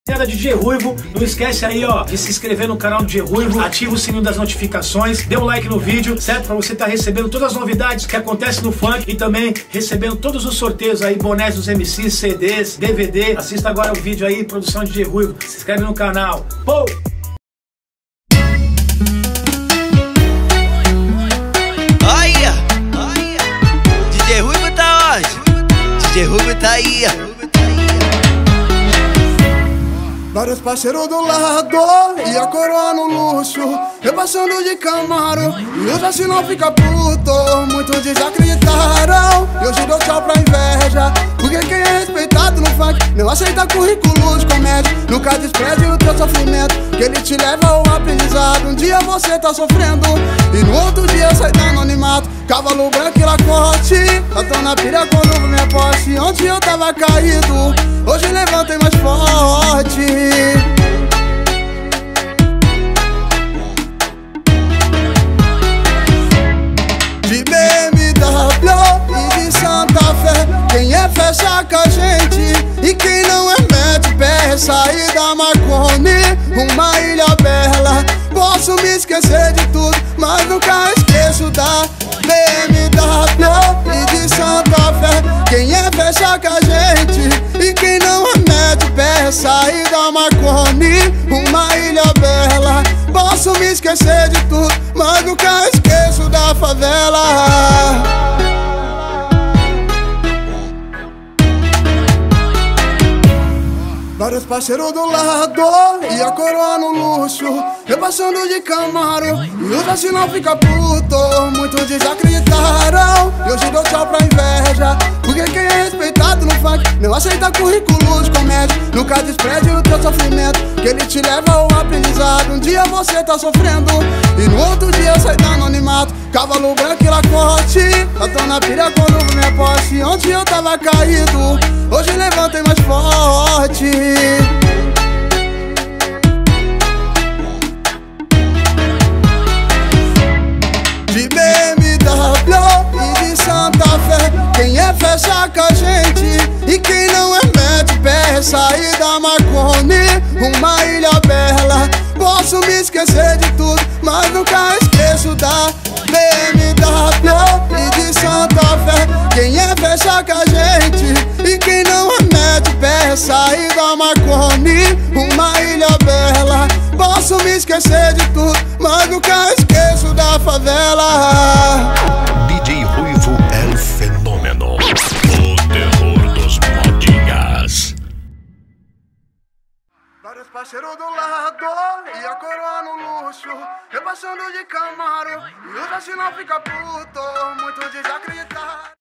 DJ Ruivo, não esquece aí, ó, de se inscrever no canal do DJ Ruivo, ativa o sininho das notificações, dê um like no vídeo, certo? Pra você estar recebendo todas as novidades que acontecem no funk e também recebendo todos os sorteios aí, bonés dos MCs, CDs, DVD. Assista agora o vídeo aí, produção de DJ Ruivo, se inscreve no canal. Pô! Olha, DJ Ruivo tá onde? DJ Ruivo tá aí. Vários parceiros do lado e a coroa no luxo, eu passando de Camaro e os assim não fica puto. Muitos desacreditaram e hoje dou tchau pra inveja, porque quem é respeitado no funk não aceita currículo de comédia. Nunca despreze o teu sofrimento, que ele te leva ao aprendizado. Um dia você tá sofrendo e no outro dia sai do anonimato. Cavalo branco e lacoste, eu tô na pilha quando eu me aposte. Ontem eu tava caído, hoje levantei mais forte. De BMW e de Santa Fé, quem é fecha com a gente e quem não é mete pé. Sair da Marconi, uma ilha bela. Posso me esquecer de tudo, mas nunca esqueço da BMW e de Santa Fé. Quem é fecha com a gente e quem não é mete pé. Sair da Marconi, uma ilha bela. Posso me esquecer de tudo, mas nunca esqueço da favela. Vários parceiros do lado e a coroa no luxo, eu passando de Camaro e os assim não fica puto. Muitos desacreditaram e hoje dou tchau pra inveja, porque quem é respeitado no funk não aceita currículo de comédia. Nunca despreze o teu sofrimento, que ele te leva ao aprendizado. Um dia você tá sofrendo e no outro dia sai do anonimato. Cavalo branco e lacoste, eu tô na pilha quando me aposte. Ontem eu tava caído, hoje levantei mais forte. De BMW e de Santa Fé, quem é fecha com a gente e quem não é mete pé. Sair da Marconi, uma ilha bela. Posso me esquecer de tudo, mas nunca esqueço da BMW e de Santa Fé. Quem é fecha com a gente e quem não é mete pé. Sair da Marconi, uma ilha bela. Posso me esquecer de tudo, mas nunca esqueço da favela. DJ Ruivo é o fenômeno, o terror dos modinhas. Vários parceiros do lado e a coroa no luxo, eu passando de Camaro e os assim não fica puto. Muitos desacreditaram.